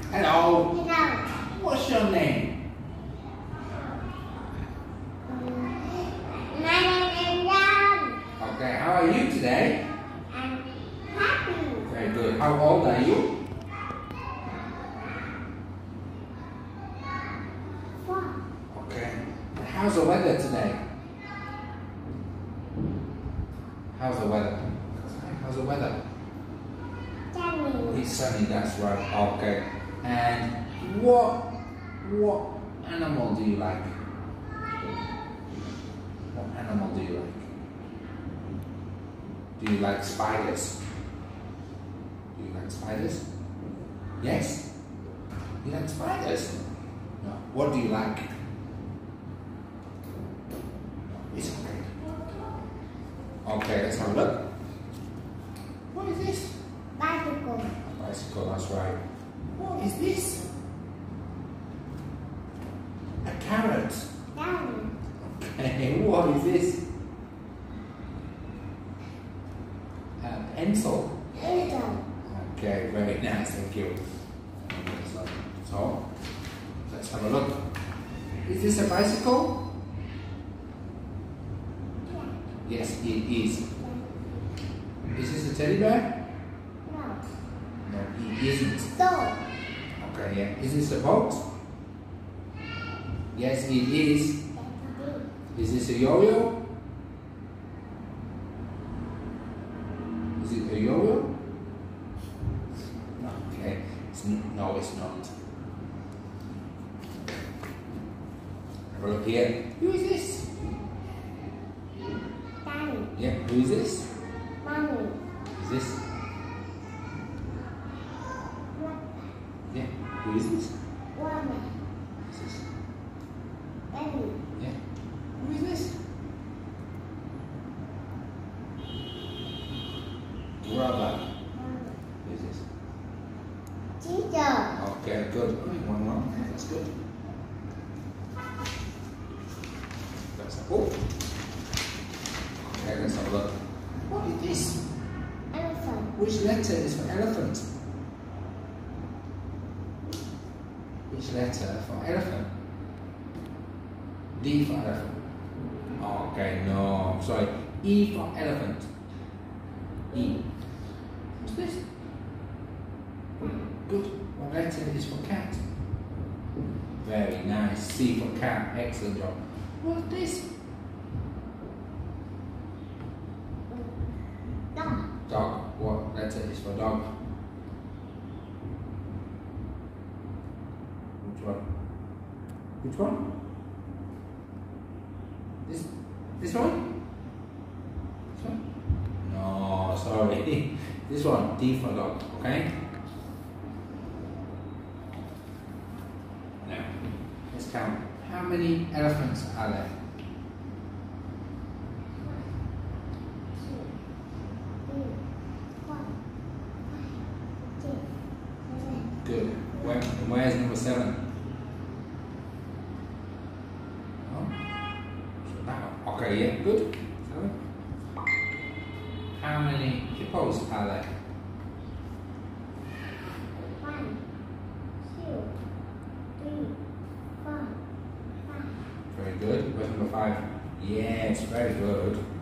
Hello. Hello. What's your name? My name is Jan. Okay, how are you today? I'm happy. Very good. How old are you? 4. Okay. And how's the weather today? How's the weather? How's the weather? Sunny. It's sunny, that's right. Okay. And what animal do you like? What animal do you like? Do you like spiders? Do you like spiders? Yes? You like spiders? No. What do you like? It's okay. Okay, let's have a look. What is this? Bicycle. A bicycle, that's right. What is this? A carrot. Down. Okay, what is this? A pencil. Eagle. Okay, very nice, thank you. So, let's have a look. Is this a bicycle? Yes, it is. Is this a teddy bear? No. No, it isn't. Dog. Okay, yeah. Is this a boat? Yes, it is. Is this a yo-yo? Is it a yo-yo? Okay. No, it's not. Have a look here. Who is this? Daddy. Yeah, who is this? Mommy. Is this? Yeah, who is this? Woman. Is this? Daddy. Yeah. Who is this? Brother. Who is this? Teacher. Okay, good. One more. That's good. That's a book. Okay, let's have a look. What is this? Elephant. Which letter is for elephant? Which letter for elephant? D for elephant. Okay, no, I'm sorry. E for elephant. E. What's this? Good. What letter is for cat? Very nice. C for cat. Excellent job. What's this? Dog. Dog. What letter is for dog? Which one? Which one? This one? This one? No, sorry. This one. D for dog. Okay? Now, let's count. How many elephants are there? 2, 3, 4, 5, 6, 7. Good. Where's number 7? Oh. Okay, yeah, good. 7. How many hippos are there? 1, 2, 3, 4, 5. Very good. Where's number 5? Yes, very good.